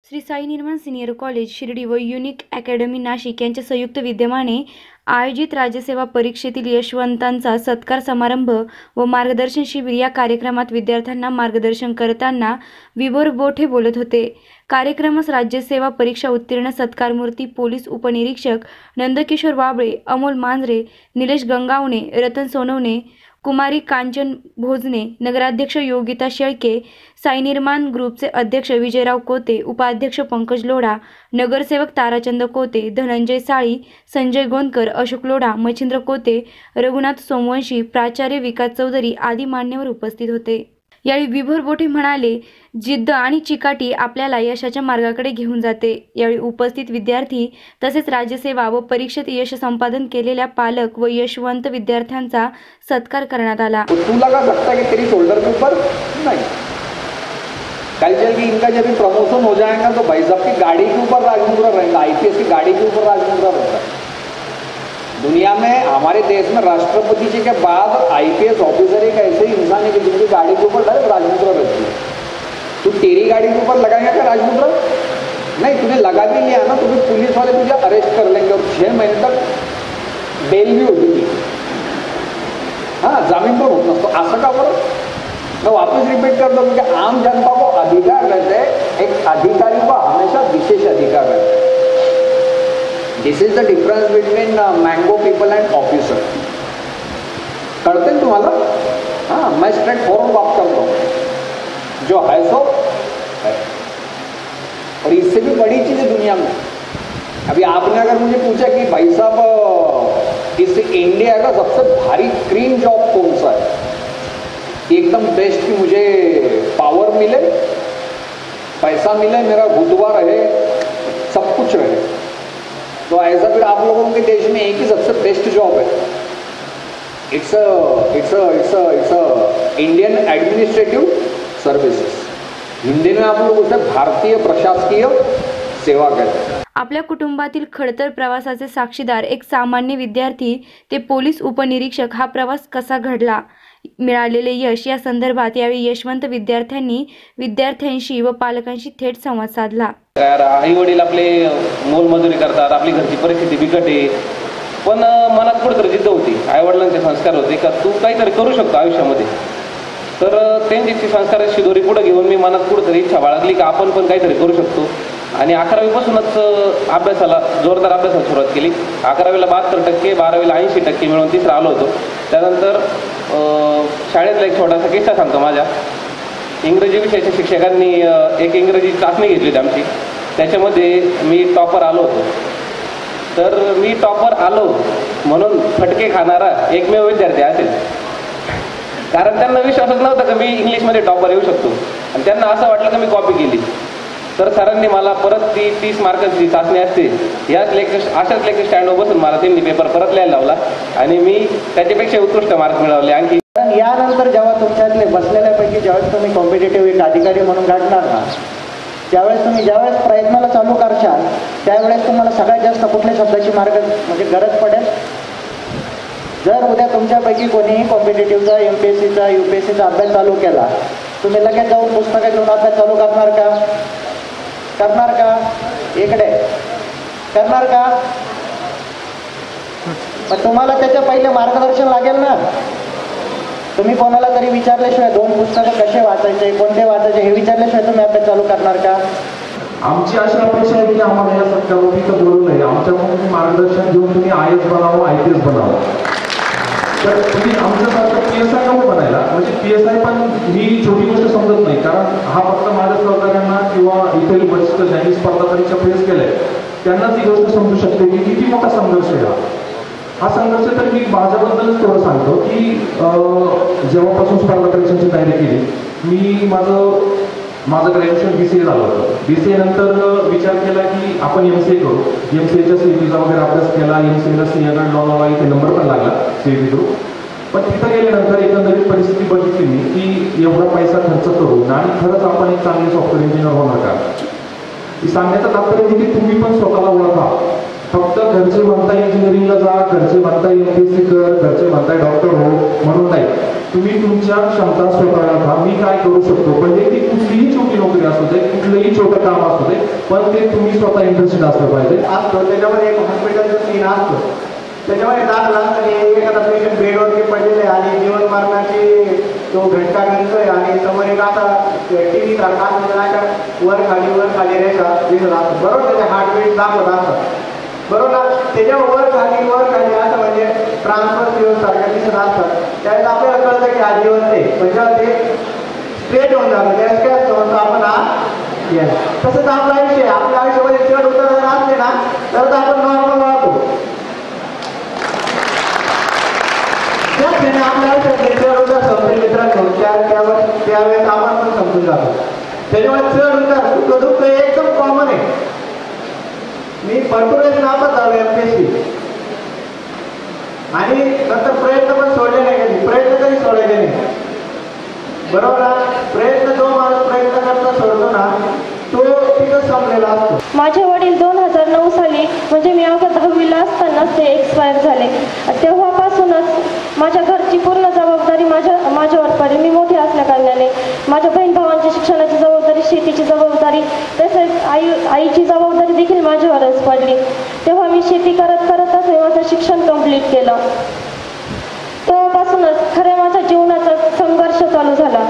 श्री साई निर्माण senior college Shirdi व unique academy Nashik यांच्या संयुक्त विद्यमाने आयोजित राज्यसेवा परीक्षेतील यशवंतांचा सत्कार समारंभ व मार्गदर्शन शिबिर या कार्यक्रमात विद्यार्थ्यांना मार्गदर्शन करताना विभोर बोठे बोलत होते। कार्यक्रमास राज्यसेवा परीक्षा उत्तीर्ण सत्कारमूर्ती पोलीस उपनिरीक्षक नंदकिशोर वाबळे, अमोल मांजरे, निलेश गंगावणे, रतन सोनवणे, कुमारी कांचन भोजने, नगराध्यक्ष योगिता शेळके, साई निर्माण ग्रुपचे अध्यक्ष विजयराव कोते, उपाध्यक्ष पंकज लोढा, नगरसेवक ताराचंद कोते, धनंजय साळी, संजय गोंदकर, अशोक लोढा, मच्छिंद्र कोते, रघुनाथ सोमवंशी, प्राचार्य विकास चौधरी आदी मान्यवर उपस्थित होते। यावेळी विभोर बोठे म्हणाले, जिद्द आणि चिकाटी आपल्याला यशाच्या मार्गाकडे घेऊन जाते। यावेळी उपस्थित विद्यार्थी तसेच राज्यसेवा व परीक्षेत यश संपादन केलेल्या पालक व यशवंत विद्यार्थ्यांचा सत्कार करण्यात आला। तू लगा सकता है कि तेरी शोल्डर के ऊपर नहीं, कल चल के इनका जब प्रमोशन हो जाएगा तो भाई साहब की गाड़ी के ऊपर राजमुद्रा रहेगा, आईपीएस की गाड़ी के ऊपर राजमुद्रा रहता है। दुनिया में हमारे देश में राष्ट्रपति जी के बाद आईपीएस ऑफिसर एक ऐसे इंसान है कि जिनकी गाड़ी के ऊपर डायरेक्ट राजमुद्रा रहती है। तो तेरी गाड़ी के ऊपर लगाएगा क्या राजमुद्रा? नहीं, तुझे लगा भी लिया ना तो फिर पुलिस वाले तुझे अरेस्ट कर लेंगे और 6 महीने तक बेल भी होती थी। हाँ, जामीन पण होत नसतो। असं का बरं? मैं वापस रिपीट कर दूं कि आम जनता को अधिकार रहते हैं, एक अधिकारी को हमेशा विशेष अधिकार रहते हैं। This is the difference between mango people and officer. करते हैं तुम्हारा? हाँ, मैं स्ट्रेट फॉरवर्ड बात करता हूँ, जो है सो है। और इससे भी बड़ी चीज़ है दुनिया में। अभी आपने अगर मुझे पूछा कि भाई साहब इस इंडिया का सबसे भारी क्रीम जॉब कौन सा है, एकदम बेस्ट की मुझे पावर मिले, पैसा मिले, मेरा रुतबा रहे, सब कुछ रहे, तो ऐसा फिर आप लोगों के देश में एक ही सबसे बेस्ट जॉब है। It's Indian administrative services. Hindi में आप लोग उसे भारतीय प्रशासकीय सेवा कहते हैं। आपल्या कुटुंबातील खडतर प्रवासाचे साक्षीदार एक सामान्य विद्यार्थी ते पोलीस उपनिरीक्षक हा प्रवास कसा घडला, मिळालेले यश या संदर्भात यावेळी यशवंत विद्यार्थ्यांनी विद्यार्थ्यांशी व पालकांशी थेट संवाद साधला। आई वडील आपले मोलमजुरी करतात, आपली घरची परिस्थिती बिकट आहे, पण मनात कुठेतरी जिद्द होती, आई वडिलांचे संस्कार होते का तू काहीतरी करू शकतो आयुष्यामध्ये। तर त्यांची संस्काराची दोरी पुढे घेऊन मी मनात कुठेतरी इच्छा बाळगली की आपण पण काहीतरी करू शकतो। आणि 11वी पासूनच अभ्यासाला जोरदार अभ्यासाला सुरुवात केली। 11वीला 72%, 12वीला 80% मिळून तिसरा आलो होतो। त्यानंतर शाळेतला एक छोटासा किस्सा सांगतो माझ्या। इंग्रजी विषयाच्या शिक्षकांनी एक इंग्रजी चाचणी घेतली होती आमची, त्याच्यामध्ये मी टॉपर आलो होतो। तर मी टॉपर आलो म्हणून फटके खाणारा एकमेव विद्यार्थी असेल, कारण त्यांना विश्वासच नव्हता की मी इंग्लिशमध्ये टॉपर येऊ शकतो आणि त्यांना असं वाटलं की मी कॉपी केली। तर सरांनी मला परत ती 30 मार्कांची चाचणी असते अशाच लेक्चर स्टँडवर बसून मला त्यांनी पेपर परत लिहायला लावला आणि मी त्याच्यापेक्षा उत्कृष्ट मार्क मिळवले। आणखी यानंतर जेव्हा तुमच्यातले बसलेल्यापैकी ज्यावेळेस तुम्ही कॉम्पिटेटिव्ह एक अधिकारी म्हणून गाठणार ना, त्यावेळेस तुम्ही ज्यावेळेस प्रयत्नाला चालू करशाल त्यावेळेस तुम्हाला सगळ्यात जास्त कुठल्या शब्दाची गरज पडेल? जर उद्या तुमच्यापैकी कोणीही कॉम्पिटेटिव्हचा, MPSCचा, UPSCचा अभ्यास चालू केला, तुम्ही लगेच जाऊन पुस्तकं घेऊन अभ्यास चालू करणार का? करणार का? इकडे करणार का? पण तुम्हाला त्याच्या पहिले मार्गदर्शन लागेल ना। तुम्ही कोणाला तरी विचारल्याशिवाय 2 पुस्तकं कसे वाचायचे, कोणते वाचायचे हे विचारल्याशिवाय तुम्ही अभ्यास चालू करणार का? आमची अशी अपेक्षा आहे की आम्हाला या सत्कारावरती तर बोलू नये, आमच्याकडून मार्गदर्शन घेऊन तुम्ही IAS बनावं, IPS बनावं। तर तुम्ही आमच्यासारखं PSI नको बनायला, म्हणजे PSI पण ही छोटी गोष्ट समजत नाही, कारण हा फक्त माझ्या सहकार्यांना किंवा इथे वरिष्ठ ज्यांनी स्पर्धा परीक्षा फेस केल्या त्यांनाच ही गोष्ट समजू शकते की किती मोठा संघर्ष आहे हा संघर्ष। तर मी माझ्याबद्दलच थोडं सांगतो की जेव्हापासून स्पर्धा परीक्षांची तयारी केली, मी माझं ग्रॅज्युएशन BCA झालं होतं। BCA नंतर विचार केला की आपण MCA करू। MCAच्या CETचा वगैरे अभ्यास केला, MCAला सिंहगड लोणावळा इथे नंबर पण लागला CET थ्रू। पण तिथं गेल्यानंतर एकंदरीत परिस्थिती बघितली मी की एवढा पैसा खर्च करून आणि खरंच आपण एक चांगले सॉफ्टवेअर इंजिनियर होणार का? सांगण्याचं तात्पर्य की तुम्ही पण स्वतःला ओळखा। फक्त घरचे म्हणताय इंजिनिअरिंगला जा, घरचे म्हणताय MPSC कर, घरचे म्हणताय डॉक्टर हो म्हणून नाही। तुम्ही तुमच्या क्षमता स्वतःला मी काय करू शकतो, म्हणजे ती कुठलीही छोटी नोकरी असू दे, कुठलंही छोटं काम असू दे, पण ते तुम्ही स्वतः इंटरेस्टेड असलं पाहिजे. असतो त्याच्यामध्ये एक हॉस्पिटलचा सीन असतो, त्याच्यामध्ये दाखला आणि एखादा पेशंट बेडवरती पडलेले आणि जीवन मरणाची तो घटका घडतोय आणि समोर एक आता टीव्ही सारखा वर खाली रेषा दिसत असतो, बरोबर. त्याचे हार्टबीट दाखवत असतात, बरोबर. त्याच्या वर खाली असं म्हणजे ट्रान्सफर फिवर सारख्या दिसत असतात. त्यावेळेस आपल्याला कळतं की हा जीवन नाही, म्हणजे ते स्ट्रेट होऊन जातं. त्यावेळेस काय असतं आपण हा येस. तसंच आपलं आयुष्य, आपल्या आयुष्यामध्ये चढ उतार जर असले ना तर आपण नॉर्मल वाहतो. आपल्या आयुष्यातले चढ उतार समजून मित्रांनो त्यावेळेस आपण पण समजून जातो. त्याच्यामुळे चढ उतार दुःख एकदम कॉमन आहे. मी भरपूर वेळेस नापास झालो MPSC आणि नंतर प्रयत्न पण सोडले नाही, कधी प्रयत्न कधी सोडायचे नाही, बरोबर ना. प्रयत्न जो माणूस प्रयत्न करता सोडतो ना तो तिथं संपलेला असतो. माझे वडील 2009 साली म्हणजे मी अवघ्या 10वीला असतानाच ते एक्सपायर झाले. तेव्हापासूनच माझ्या घरची पूर्ण जबाबदारी माझ्यावर पडली. मी मोठी असल्या कारणाने माझ्या बहीण भावांच्या शिक्षणाची जबाबदारी, शेतीची जबाबदारी, तसेच आईची जबाबदारी देखील माझ्यावरच पडली. तेव्हा मी शेती करतच माझं शिक्षण कंप्लीट केलं. तेव्हापासूनच खऱ्या माझ्या जीवनाचा संघर्ष चालू झाला.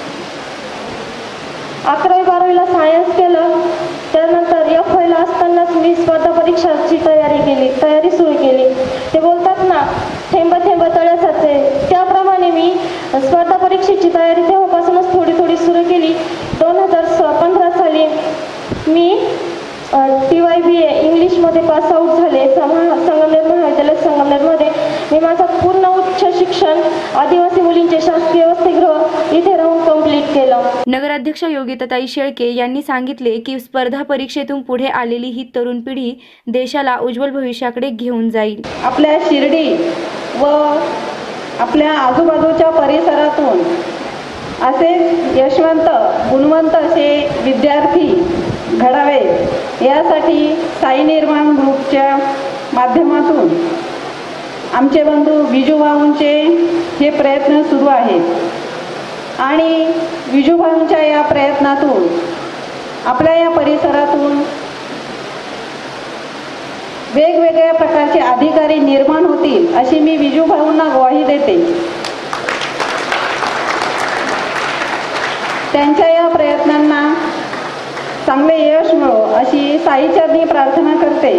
11वी-12वीला सायन्स केलं, त्यानंतर FYला असतानाच मी स्पर्धा परीक्षाची तयारी सुरू केली. ते बोलतात ना थेंब थेंब तळे साचे, त्याप्रमाणे मी स्पर्धा परीक्षेची तयारी तेव्हापासूनच थोडी सुरू केली. 2015 साली मी TYBA इंग्लिशमध्ये पास आऊट झाले. संगमनेर महाविद्यालय संगमनेरमध्ये मी माझं पूर्ण उच्च शिक्षण आदिवासी मुलींचे शासकीय वसतिगृह इथे राहून कंप्लीट केलं. नगराध्यक्षा योगिताताई शेळके यांनी सांगितले की स्पर्धा परीक्षेतून पुढे आलेली ही तरुण पिढी देशाला उज्ज्वल भविष्याकडे घेऊन जाईल. आपल्या शिर्डी व आपल्या आजूबाजूच्या परिसरातून असे यशवंत गुणवंत असे विद्यार्थी घडावे यासाठी साई निर्माण ग्रुपच्या माध्यमातून आमचे बंधू विजूभाऊंचे हे प्रयत्न सुरू आहेत आणि विजूभाऊंच्या या प्रयत्नातून आपल्या या परिसरातून वेगवेगळ्या प्रकारचे अधिकारी निर्माण होतील अशी मी विजूभाऊंना ग्वाही देते. त्यांच्या या प्रयत्नांना चांगले यश मिळो अशी साईचरणी प्रार्थना करते.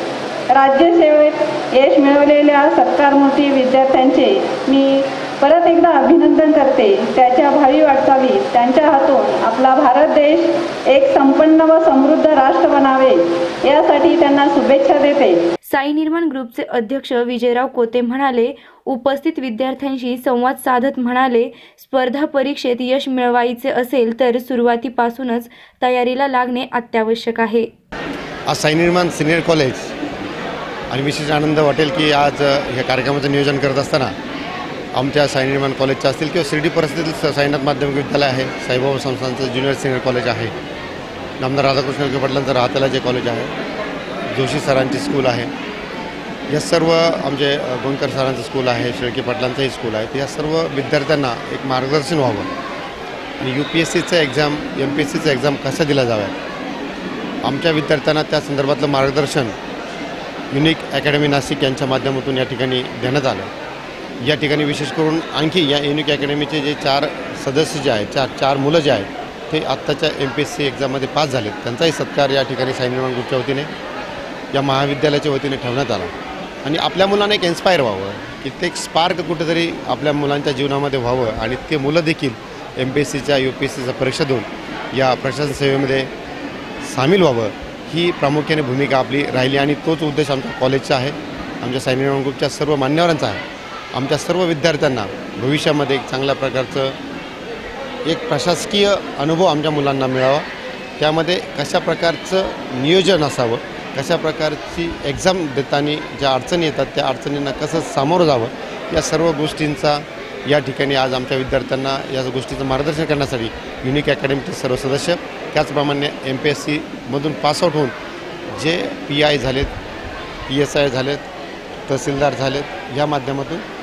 राज्यसेवेत यश मिळवलेल्या सत्कारमूर्ती विद्यार्थ्यांचे मी परत एकदा अभिनंदन करते. त्याच्या भावी वाटचालीत त्यांच्या हातून आपला भारत देश एक संपन्न व समृद्ध राष्ट्र बनावे यासाठी त्यांना शुभेच्छा देते. साई निर्माण ग्रुपचे अध्यक्ष विजयराव कोते म्हणाले, उपस्थित विद्यार्थ्यांशी संवाद साधत म्हणाले, स्पर्धा परीक्षेत यश मिळवायचे असेल तर सुरुवातीपासूनच तयारीला लागणे अत्यावश्यक आहे. आज साई निर्माण सिनियर कॉलेज आणि विशेष आनंद वाटेल की आज ह्या कार्यक्रमाचं नियोजन करत असताना आमच्या साई निर्माण कॉलेजचं असतील किंवा शिर्डी परिसरातील साईनाथ माध्यमिक विद्यालय आहे, साईबाबा संस्थांचं ज्युनियर सिनियर कॉलेज आहे, नामदार राधाकृष्ण विखे पाटलांचं राहतेला जे कॉलेज आहे, जोशी सरांची स्कूल आहे, या सर्व आमचे गोंदकर सरांचं स्कूल आहे, शेळके पाटलांचंही स्कूल आहे. या सर्व विद्यार्थ्यांना एक मार्गदर्शन व्हावं आणि UPSCचं एक्झाम MPSCचं एक्झाम कसा दिला जाव्या आमच्या विद्यार्थ्यांना त्या संदर्भातलं मार्गदर्शन युनिक अकॅडमी नाशिक यांच्या माध्यमातून या ठिकाणी देण्यात आलं. या ठिकाणी विशेष करून आणखी या युनिक अकॅडमीचे जे 4 सदस्य जे आहेत, 4 मुलं जे आहेत ते आत्ताच्या MPSC एक्झाममध्ये पास झालेत, त्यांचाही सत्कार या ठिकाणी साई निर्माण ग्रुपच्या वतीने या महाविद्यालयाच्या वतीने ठेवण्यात आला. आणि आपल्या मुलांना एक इन्स्पायर व्हावं की ते एक स्पार्क कुठेतरी आपल्या मुलांच्या जीवनामध्ये व्हावं आणि ते मुलं देखील MPSCच्या UPSCच्या परीक्षा देऊन या प्रशासन सेवेमध्ये सामील व्हावं ही प्रामुख्याने भूमिका आपली राहिली. आणि तोच उद्देश आमच्या कॉलेजचा आहे, आमच्या साई निर्माण ग्रुपच्या सर्व मान्यवरांचा आहे. आमच्या सर्व विद्यार्थ्यांना भविष्यामध्ये एक चांगल्या प्रकारचं एक प्रशासकीय अनुभव आमच्या मुलांना मिळावा, त्यामध्ये कशा प्रकारचं नियोजन असावं, कशा प्रकारची एक्झाम देताना ज्या अडचणी येतात त्या अडचणींना कसं सामोरं जावं, या सर्व गोष्टींचा या ठिकाणी आज आमच्या विद्यार्थ्यांना या गोष्टीचं मार्गदर्शन करण्यासाठी युनिक अकॅडमीचे सर्व सदस्य, त्याचप्रमाणे MPSCमधून पासआउट होऊन जे PI झालेत, PSI झालेत, तहसीलदार झालेत, या माध्यमातून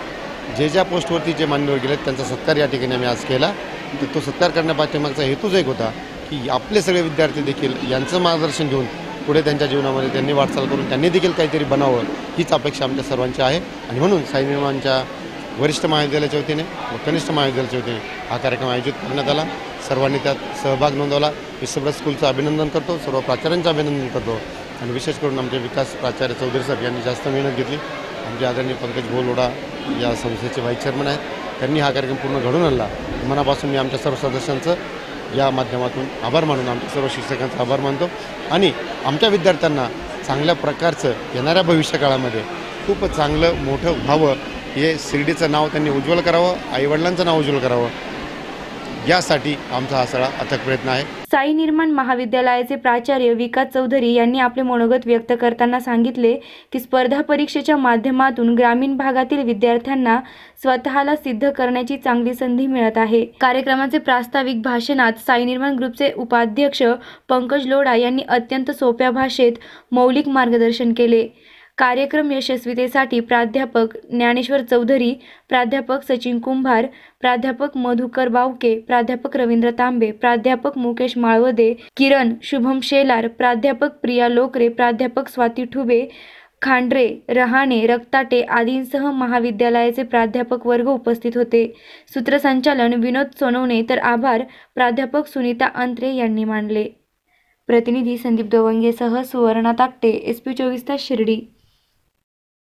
जे ज्या पोस्टवरती जे मान्यवर गेले त्यांचा सत्कार या ठिकाणी आम्ही आज केला. तर तो सत्कार करण्यापाठीमागचा हेतूच एक होता की आपले सगळे विद्यार्थी देखील यांचं मार्गदर्शन घेऊन पुढे त्यांच्या जीवनामध्ये त्यांनी वाटचाल करून त्यांनी देखील काहीतरी बनावं हीच अपेक्षा आमच्या सर्वांची आहे. आणि म्हणून साई निर्माणच्या वरिष्ठ महाविद्यालयाच्या वतीने व कनिष्ठ महाविद्यालयाच्या वतीने हा कार्यक्रम आयोजित करण्यात आला. सर्वांनी त्यात सहभाग नोंदवला. विश्वभर स्कूलचं अभिनंदन करतो, सर्व प्राचार्यांचं अभिनंदन करतो आणि विशेष करून आमचे विकास प्राचार्य चौधरी सर यांनी जास्त मेहनत घेतली. आमचे आदरणीय पंकज भोलोडा या संस्थेचे व्हाईस चेअरमन आहेत, त्यांनी हा कार्यक्रम पूर्ण घडून आणला. मनापासून मी आमच्या सर्व सदस्यांचं या माध्यमातून आभार मानून आमच्या सर्व शिक्षकांचा आभार मानतो आणि आमच्या विद्यार्थ्यांना चांगल्या प्रकारचं येणाऱ्या भविष्यकाळामध्ये खूप चांगलं मोठं व्हावं, हे शिर्डीचं नाव त्यांनी उज्ज्वल करावं, आईवडिलांचं नाव उज्ज्वल करावं, यासाठी आमचा हा सगळा अथक प्रयत्न आहे. साई निर्माण महाविद्यालयाचे प्राचार्य विकास चौधरी यांनी आपले मनोगत व्यक्त करताना सांगितले की स्पर्धा परीक्षेच्या माध्यमातून ग्रामीण भागातील विद्यार्थ्यांना स्वतःला सिद्ध करण्याची चांगली संधी मिळत आहे. कार्यक्रमाचे प्रास्ताविक भाषणात साई निर्माण ग्रुपचे उपाध्यक्ष पंकज लोढा यांनी अत्यंत सोप्या भाषेत मौलिक मार्गदर्शन केले. कार्यक्रम यशस्वीतेसाठी प्राध्यापक ज्ञानेश्वर चौधरी, प्राध्यापक सचिन कुंभार, प्राध्यापक मधुकर बावके, प्राध्यापक रवींद्र तांबे, प्राध्यापक मुकेश माळवदे, किरण शुभम शेलार, प्राध्यापक प्रिया लोकरे, प्राध्यापक स्वाती ठुबे, खांड्रे, रहाणे, रक्ताटे आदींसह महाविद्यालयाचे प्राध्यापक वर्ग उपस्थित होते. सूत्रसंचालन विनोद सोनवणे तर आभार प्राध्यापक सुनीता अंत्रे यांनी मानले. प्रतिनिधी संदीप दवंगेसह सुवर्णा ताकटे, SP 24 तास शिर्डी.